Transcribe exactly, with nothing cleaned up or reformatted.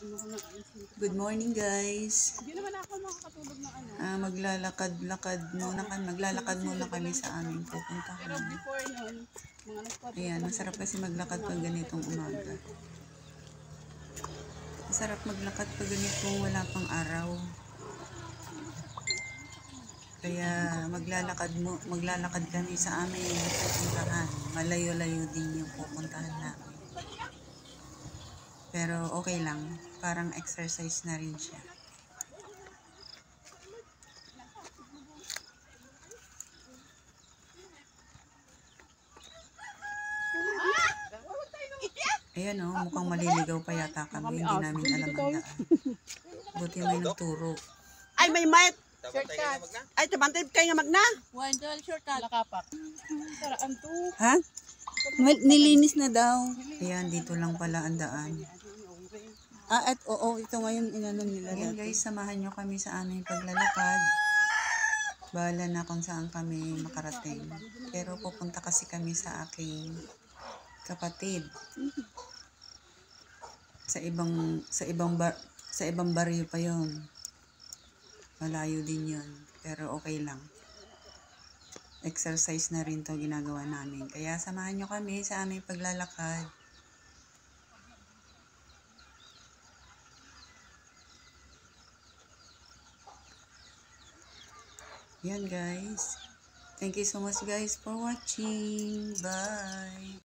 Good morning guys. Hindi naman ako makakatulog ng ano. Ah, maglalakad-lakad muna kami. Maglalakad muna kami sa aming pupuntahan. Pero before noon, mga nagpapalakad. Ayan, masarap kasi maglakad pag ganitong umaga. Masarap maglakad pag ganitong wala pang araw. Kaya maglalakad mo, maglalakad kami sa aming pupuntahan. Malayo-layo din yung pupuntahan namin. Pero okay lang, parang exercise na rin siya. Ayan o, oh, mukhang maliligaw pa yata kami. Hindi namin alam ang daan. Buti may nagturo. Ay, may mat! Shortcut! Ay, tumantay kayo nga magna! One, two, shortcut. Lakapak. Saraan to. Ha? Nilinis na daw. Ayan, dito lang pala ang daan. Ah, at oo, ito ngayon inano nila. Ayan guys, samahan nyo kami sa aming paglalakad. Bahala na kung saan kami makarating. Pero pupunta kasi kami sa aking kapatid. Sa ibang sa ibang bar, sa ibang baryo pa 'yon. Malayo din 'yon, pero okay lang. Exercise na rin 'to ginagawa namin. Kaya samahan nyo kami sa aming paglalakad. Yan guys. Thank you so much guys for watching. Bye.